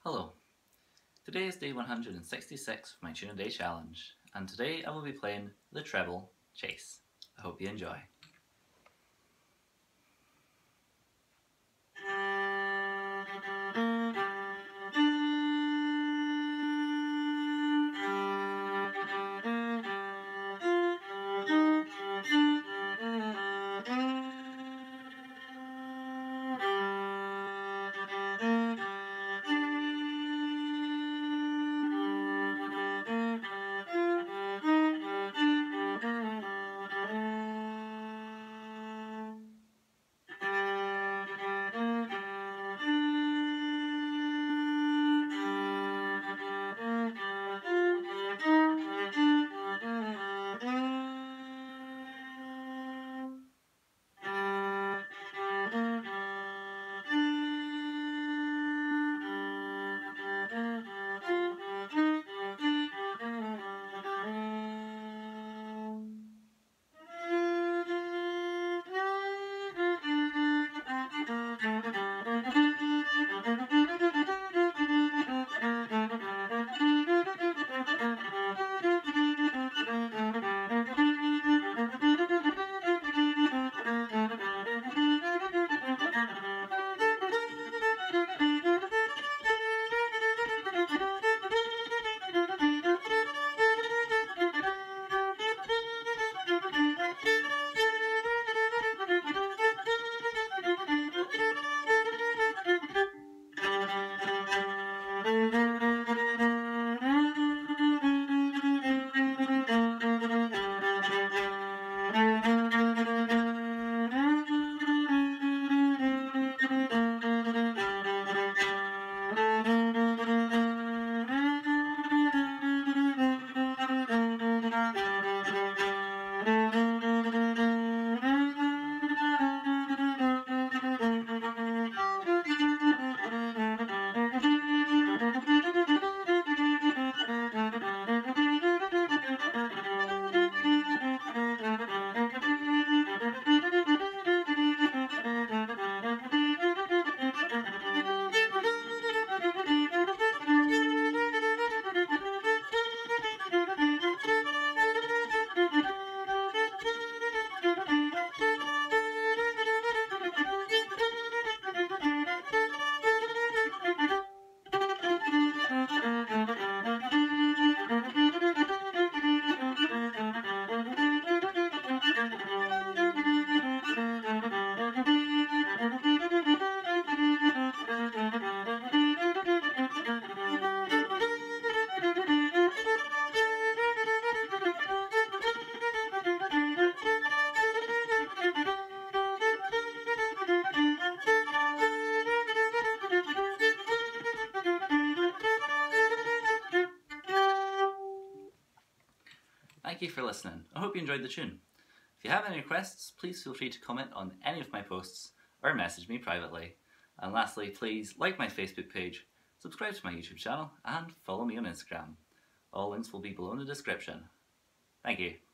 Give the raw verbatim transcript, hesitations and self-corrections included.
Hello, today is day one hundred sixty-six of my Tune a Day challenge, and today I will be playing the Treble Chase. I hope you enjoy. Thank you for listening. I hope you enjoyed the tune. If you have any requests, please feel free to comment on any of my posts or message me privately. And lastly, please like my Facebook page, subscribe to my YouTube channel, and follow me on Instagram. All links will be below in the description. Thank you.